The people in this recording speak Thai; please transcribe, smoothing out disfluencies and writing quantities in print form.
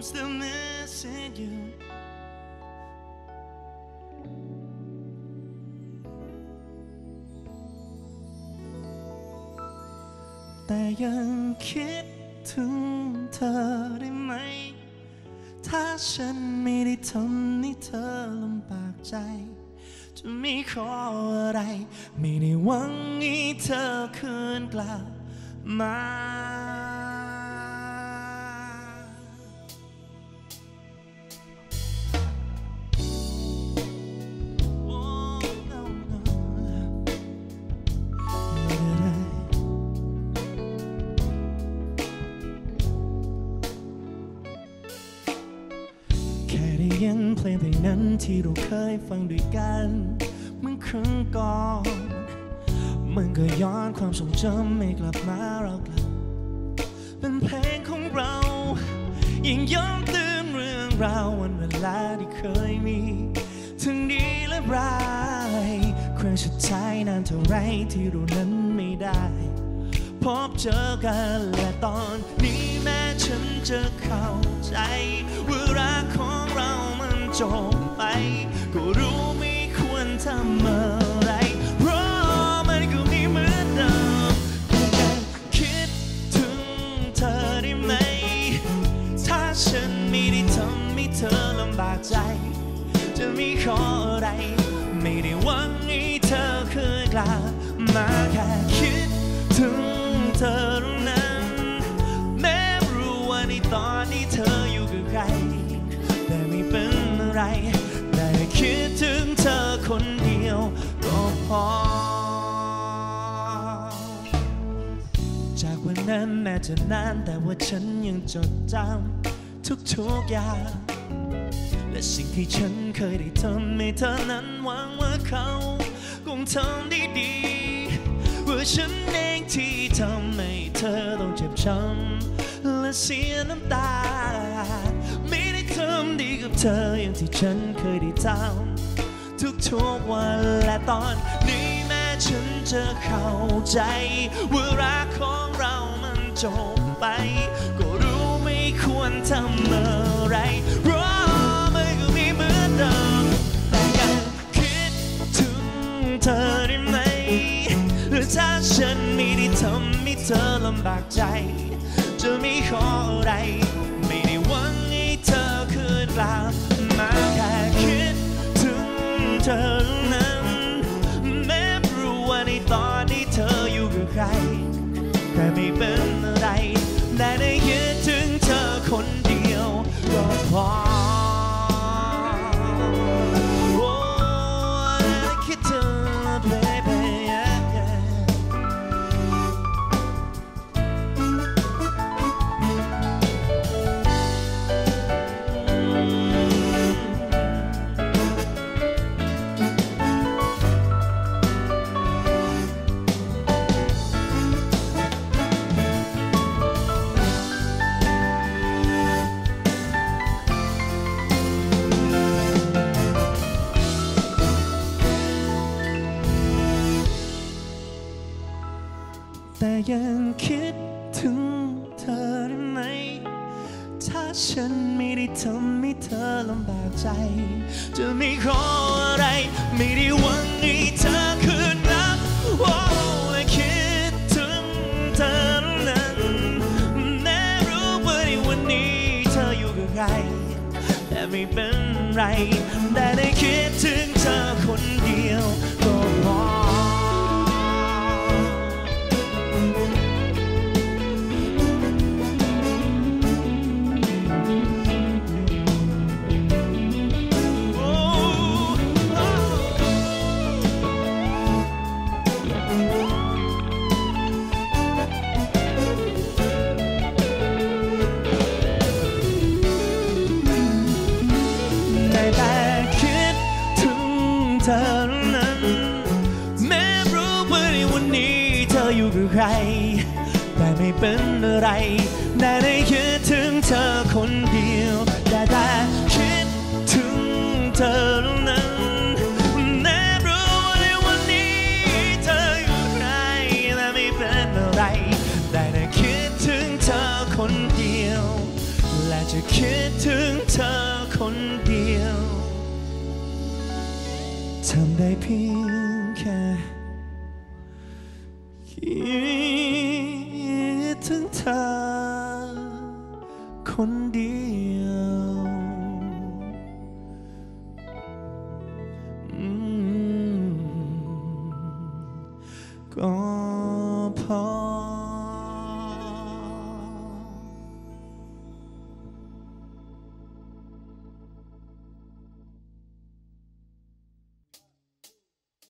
still missing youแต่ยังคิดถึงเธอได้ไหมถ้าฉันไม่ได้ทำให้เธอลำบากใจจะไม่ขออะไรไม่ได้หวังให้เธอคืนกลับมายังเพลงนั้นที่เราเคยฟังด้วยกันเมื่อครั้งก่อนมันก็ย้อนความทรงจำให้กลับมาเรากลับเป็นเพลงของเรายิ่งย้อนเตือนเรื่องราววันเวลาที่เคยมีทั้งดีและร้ายครั้งสุดท้ายนานเท่าไรที่เรานั้นไม่ได้พบเจอกันและตอนนี้แม้ฉันจะเข้าใจว่ารักของเรามันจบไปก็รู้ไม่ควรทำอะไรเพราะมันก็ไม่เหมือนเดิมแต่คิดถึงเธอได้ไหมถ้าฉันไม่ได้ทำให้เธอลำบากใจจะมีขออะไรไม่ได้หวังให้เธอคืนกลับมาแค่คิดถึงเธอตรงนั้นแม้รู้ว่าในตอนนี้เธออยู่กับใครแต่ไม่เป็นอะไรแต่คิดถึงเธอคนเดียวก็พอจากวันนั้นแม้จะนานแต่ว่าฉันยังจดจำทุกอย่างและสิ่งที่ฉันเคยได้ทำให้เธอนั้นหวังว่าเขาคงทำได้ดีว่าฉันเองที่ทำให้เธอต้องเจ็บช้ำและเสียน้ำตาไม่ได้ทำดีกับเธออย่างที่ฉันเคยได้ทำทุกวันและตอนนี้แม้ฉันจะเข้าใจว่ารักของเรามันจบไปก็รู้ไม่ควรทำอะไรเพราะมันก็ไม่เหมือนเดิมแต่ยังคิดถึงเธอได้ไหมถ้าฉันไม่ได้ทำให้เธอลำบากใจจะไม่ขออะไรไม่ได้หวังให้เธอคืนกลับมาแค่คิดถึงเธอนั้นแม้รู้ว่าในตอนนี้เธออยู่กับใครแต่ไม่เป็นอะไรแต่ได้คิดถึงเธอคนเดียวก็พอคิดถึงแต่ยังคิดถึงเธอได้ไหมถ้าฉันไม่ได้ทำให้เธอลำบากใจจะไม่ขออะไรไม่ได้หวังให้เธอคืนรับและคิดถึงเธอนั้นแม้รู้ว่าในวันนี้เธออยู่กับใครแต่ไม่เป็นไรแต่ได้คิดถึงเธอคนเดียวก็พอเธอนั้นแม้รู้ว่าในวันนี้เธออยู่กับใครแต่ไม่เป็นอะไรแต่ได้คิดถึงเธอคนเดียวแต่คิดถึงเธอนั้นแม้รู้ว่าในวันนี้เธออยู่กับใครแต่ไม่เป็นอะไรแต่ได้คิดถึงเธอคนเดียวและจะจะคิดถึงเธอคนเดียวทำได้เพียงแค่คิดถึงเธอคนเดียวก็พอ